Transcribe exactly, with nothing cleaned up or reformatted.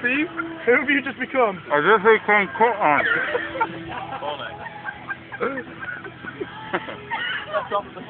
Steve, who have you just become? I just became Cotton. That's off the